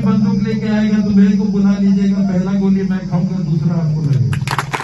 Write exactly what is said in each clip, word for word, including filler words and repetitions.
बंदूक लेके आएगा तो मेरे को बुला लीजिएगा, पहला गोली मैं खाऊंगा, दूसरा आपको लगेगा।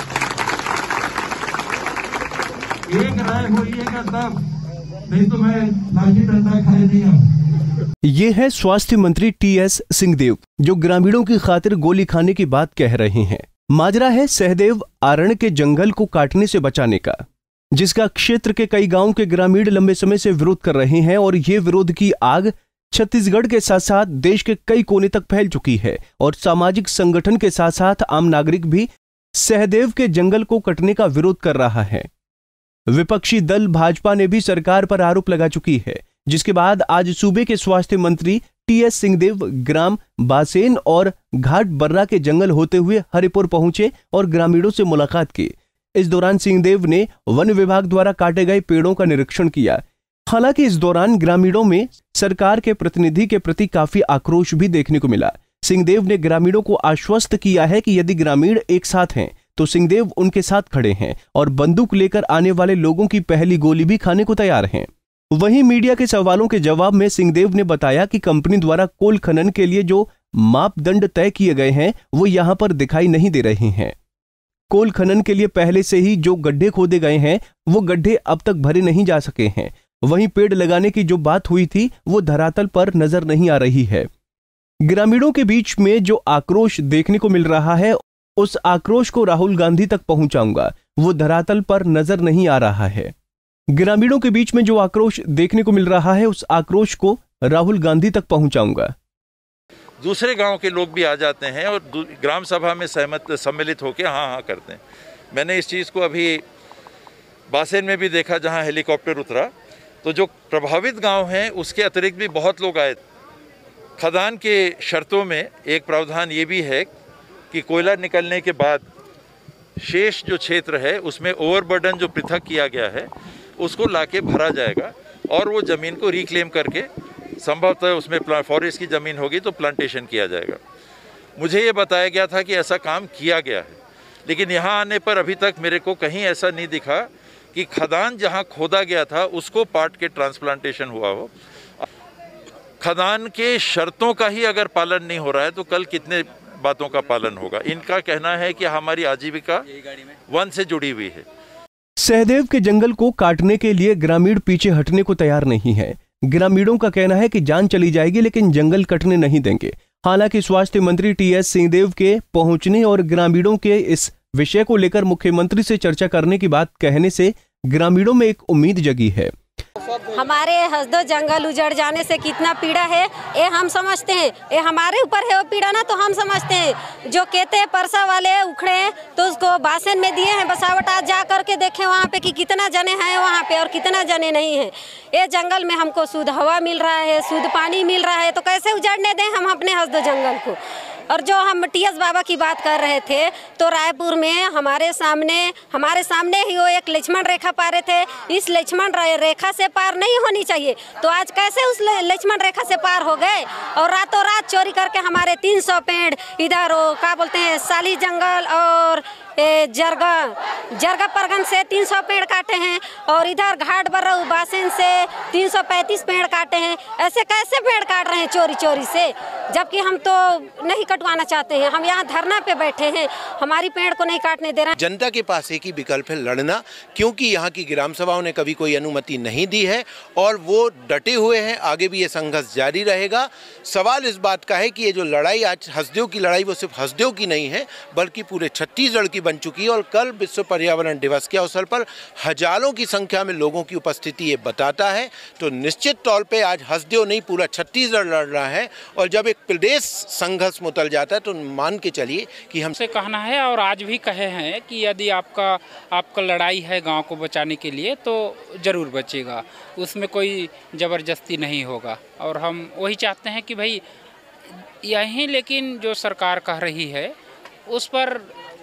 एक राय होइएगा तब, नहीं तो मैं लाठी डंडा खाए नहीं हूँ। ये है स्वास्थ्य मंत्री टी एस सिंहदेव, जो ग्रामीणों की खातिर गोली खाने की बात कह रहे हैं। माजरा है सहदेव अरण्य के जंगल को काटने से बचाने का, जिसका क्षेत्र के कई गांव के ग्रामीण लंबे समय से विरोध कर रहे हैं और ये विरोध की आग छत्तीसगढ़ के साथ साथ देश के कई कोने तक फैल चुकी है और सामाजिक संगठन के साथ साथ आम नागरिक भी सहदेव के जंगल को कटने का विरोध कर रहा है। विपक्षी दल भाजपा ने भी सरकार पर आरोप लगा चुकी है, जिसके बाद आज सूबे के स्वास्थ्य मंत्री टी एस सिंहदेव ग्राम बासेन और घाट बर्रा के जंगल होते हुए हरिपुर पहुंचे और ग्रामीणों से मुलाकात की। इस दौरान सिंहदेव ने वन विभाग द्वारा काटे गए पेड़ों का निरीक्षण किया। हालांकि इस दौरान ग्रामीणों में सरकार के प्रतिनिधि के प्रति काफी आक्रोश भी देखने को मिला। सिंहदेव ने ग्रामीणों को आश्वस्त किया है कि यदि ग्रामीण एक साथ हैं तो सिंहदेव उनके साथ खड़े हैं और बंदूक लेकर आने वाले लोगों की पहली गोली भी खाने को तैयार हैं। वहीं मीडिया के सवालों के जवाब में सिंहदेव ने बताया कि कंपनी द्वारा कोल खनन के लिए जो मापदंड तय किए गए हैं वो यहां पर दिखाई नहीं दे रहे हैं। कोल खनन के लिए पहले से ही जो गड्ढे खोदे गए हैं वो गड्ढे अब तक भरे नहीं जा सके हैं। वहीं पेड़ लगाने की जो बात हुई थी वो धरातल पर नजर नहीं आ रही है। ग्रामीणों के बीच में जो आक्रोश देखने को मिल रहा है उस आक्रोश को राहुल गांधी तक पहुंचाऊंगा, वो धरातल पर नजर नहीं आ रहा है। ग्रामीणों के बीच में जो आक्रोश देखने को मिल रहा है उस आक्रोश को राहुल गांधी तक पहुंचाऊंगा। दूसरे गांव के लोग भी आ जाते हैं और ग्राम सभा में सहमत सम्मिलित होकर हाँ हाँ करते हैं। मैंने इस चीज़ को अभी बासेन में भी देखा जहां हेलीकॉप्टर उतरा, तो जो प्रभावित गांव हैं उसके अतिरिक्त भी बहुत लोग आए। खदान के शर्तों में एक प्रावधान ये भी है कि कोयला निकलने के बाद शेष जो क्षेत्र है उसमें ओवरबर्डन जो पृथक किया गया है उसको लाके भरा जाएगा और वो ज़मीन को रिक्लेम करके संभवतः उसमें फॉरेस्ट की ज़मीन होगी तो प्लांटेशन किया जाएगा। मुझे ये बताया गया था कि ऐसा काम किया गया है, लेकिन यहाँ आने पर अभी तक मेरे को कहीं ऐसा नहीं दिखा कि खदान जहाँ खोदा गया था उसको पाट के ट्रांसप्लांटेशन हुआ हो। खदान के शर्तों का ही अगर पालन नहीं हो रहा है तो कल कितने बातों का पालन होगा। इनका कहना है कि हमारी आजीविका वन से जुड़ी हुई है। सहदेव के जंगल को काटने के लिए ग्रामीण पीछे हटने को तैयार नहीं है। ग्रामीणों का कहना है कि जान चली जाएगी लेकिन जंगल कटने नहीं देंगे। हालांकि स्वास्थ्य मंत्री टी एस सिंहदेव के पहुंचने और ग्रामीणों के इस विषय को लेकर मुख्यमंत्री से चर्चा करने की बात कहने से ग्रामीणों में एक उम्मीद जगी है। हमारे हसदो जंगल उजड़ जाने से कितना पीड़ा है ये हम समझते हैं। ये हमारे ऊपर है वो पीड़ा ना, तो हम समझते हैं। जो कहते हैं परसा वाले उखड़े हैं तो उसको बासेन में दिए हैं बसावट, आज जा करके देखें वहाँ पे कि कितना जने हैं वहाँ पे और कितना जने नहीं हैं। ये जंगल में हमको शुद्ध हवा मिल रहा है, शुद्ध पानी मिल रहा है, तो कैसे उजाड़ने दें हम अपने हसदो जंगल को। और जो हम टी एस बाबा की बात कर रहे थे तो रायपुर में हमारे सामने हमारे सामने ही वो एक लक्ष्मण रेखा पा रहे थे। इस लक्ष्मण रेखा से पार नहीं होनी चाहिए, तो आज कैसे उस लक्ष्मण रेखा से पार हो गए और रातों रात चोरी करके हमारे तीन सौ पेड़ इधर वो क्या बोलते हैं साली जंगल और जरगा जरगा परगन से तीन सौ पेड़ काटे हैं और इधर घाट बर्रा बासेन से तीन सौ पैंतीस पेड़ काटे हैं। ऐसे कैसे पेड़ काट रहे हैं चोरी चोरी से, जबकि हम तो नहीं कटवाना चाहते हैं। हम यहाँ धरना पे बैठे हैं, हमारी पेड़ को नहीं काटने दे रहे हैं। जनता के पास एक ही विकल्प है, लड़ना, क्योंकि यहाँ की ग्राम सभाओं ने कभी कोई अनुमति नहीं दी है और वो डटे हुए हैं। आगे भी ये संघर्ष जारी रहेगा। सवाल इस बात का है कि ये जो लड़ाई आज हसदेव की लड़ाई वो सिर्फ हसदेव की नहीं है बल्कि पूरे छत्तीसगढ़ की बन चुकी है। और कल विश्व पर्यावरण दिवस के अवसर पर हजारों की संख्या में लोगों की उपस्थिति ये बताता है। तो निश्चित तौर पे आज हसदेव नहीं पूरा छत्तीसगढ़ लड़ रहा है और जब एक प्रदेश संघर्ष में उतर जाता है तो मान के चलिए कि हमसे कहना है और आज भी कहे हैं कि यदि आपका आपका लड़ाई है गांव को बचाने के लिए तो ज़रूर बचेगा, उसमें कोई ज़बरदस्ती नहीं होगा। और हम वही चाहते हैं कि भाई यहीं, लेकिन जो सरकार कह रही है उस पर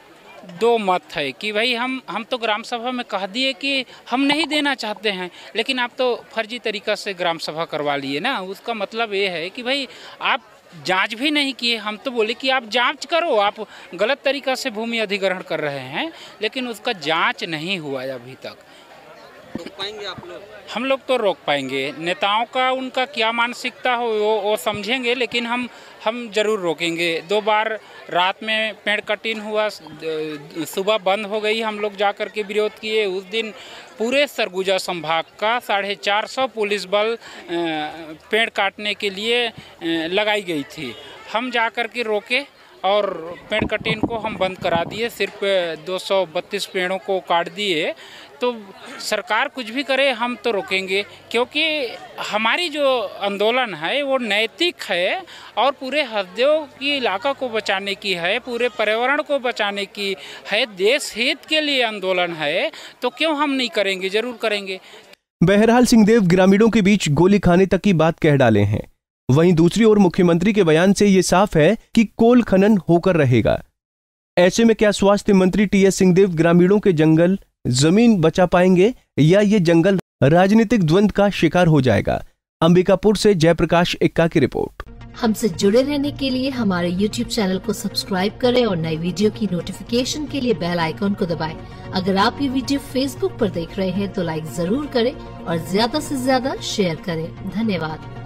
दो मत है कि भाई हम हम तो ग्राम सभा में कह दिए कि हम नहीं देना चाहते हैं, लेकिन आप तो फर्जी तरीक़ा से ग्राम सभा करवा लिए ना। उसका मतलब ये है कि भाई आप जांच भी नहीं किए। हम तो बोले कि आप जांच करो, आप गलत तरीक़ा से भूमि अधिग्रहण कर रहे हैं, लेकिन उसका जांच नहीं हुआ अभी तक। रोक पाएंगे आप लोग? हम लोग तो रोक पाएंगे। नेताओं का उनका क्या मानसिकता हो वो वो समझेंगे, लेकिन हम हम जरूर रोकेंगे। दो बार रात में पेड़ कटिंग हुआ, सुबह बंद हो गई, हम लोग जा कर के विरोध किए। उस दिन पूरे सरगुजा संभाग का साढ़े चार सौ पुलिस बल पेड़ काटने के लिए लगाई गई थी। हम जा कर के रोके और पेड़ कटिंग को हम बंद करा दिए। सिर्फ दो सौ बत्तीस पेड़ों को काट दिए। तो सरकार कुछ भी करे हम तो रोकेंगे, क्योंकि हमारी जो आंदोलन है वो नैतिक है और पूरे हस्देव की इलाका को बचाने की है, पूरे पर्यावरण को बचाने की है, देश हित के लिए आंदोलन है। तो क्यों हम नहीं करेंगे, जरूर करेंगे। बहरहाल सिंहदेव ग्रामीणों के बीच गोली खाने तक की बात कह डाले हैं। वहीं दूसरी ओर मुख्यमंत्री के बयान से ये साफ है कि कोल खनन होकर रहेगा। ऐसे में क्या स्वास्थ्य मंत्री टी एस सिंहदेव ग्रामीणों के जंगल जमीन बचा पाएंगे या ये जंगल राजनीतिक द्वंद्व का शिकार हो जाएगा? अंबिकापुर से जयप्रकाश इक्का की रिपोर्ट। हमसे जुड़े रहने के लिए हमारे यूट्यूब चैनल को सब्सक्राइब करें और नई वीडियो की नोटिफिकेशन के लिए बेल आइकॉन को दबाएं। अगर आप ये वीडियो फेसबुक पर देख रहे हैं तो लाइक जरूर करें और ज्यादा से ज्यादा शेयर करें। धन्यवाद।